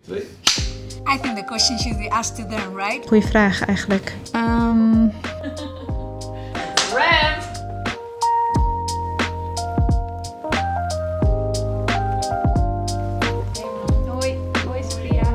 2. I think the question should be asked to them, right? Goeie vraag eigenlijk. Ram! Hoi, Sophia.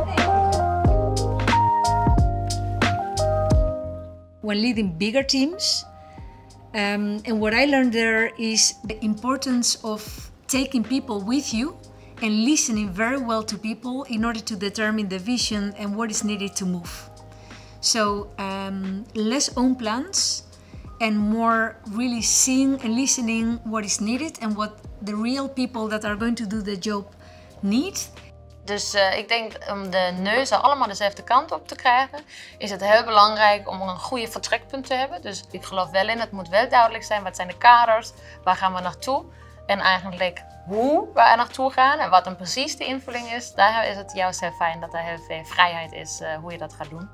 When leading bigger teams, and what I learned there is the importance of taking people with you and listening very well to people in order to determine the vision and what is needed to move. So less own plans and more really seeing and listening what is needed and what the real people that are going to do the job need. Dus ik denk om de neuzen allemaal dezelfde kant op te krijgen, is het heel belangrijk om een goede vertrekpunt te hebben. Dus ik geloof wel in, het moet wel duidelijk zijn, wat zijn de kaders, waar gaan we naartoe en eigenlijk hoe we er naartoe gaan en wat dan precies de invulling is. Daar is het juist heel fijn dat er heel veel vrijheid is hoe je dat gaat doen.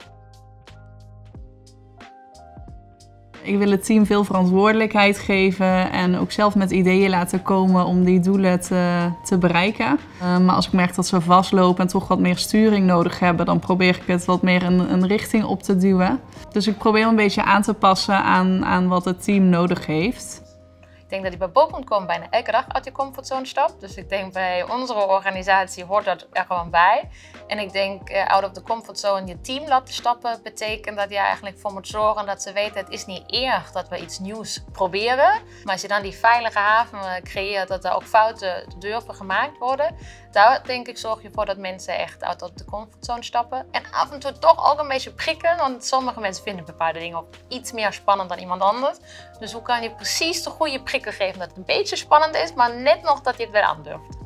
Ik wil het team veel verantwoordelijkheid geven en ook zelf met ideeën laten komen om die doelen te bereiken. Maar als ik merk dat ze vastlopen en toch wat meer sturing nodig hebben, dan probeer ik het wat meer een richting op te duwen. Dus ik probeer een beetje aan te passen aan wat het team nodig heeft. Ik denk dat je bij bol.com bijna elke dag uit je comfortzone stapt. Dus ik denk bij onze organisatie hoort dat er gewoon bij. En ik denk out of the comfortzone je team laten stappen betekent dat je eigenlijk voor moet zorgen dat ze weten het is niet erg dat we iets nieuws proberen. Maar als je dan die veilige haven creëert dat er ook fouten durven gemaakt worden. Daar denk ik zorg je voor dat mensen echt out of the comfortzone stappen. En af en toe toch ook een beetje prikken. Want sommige mensen vinden bepaalde dingen ook iets meer spannend dan iemand anders. Dus hoe kan je precies de goede prikken geven dat het een beetje spannend is, maar net nog dat je het wel aandurft.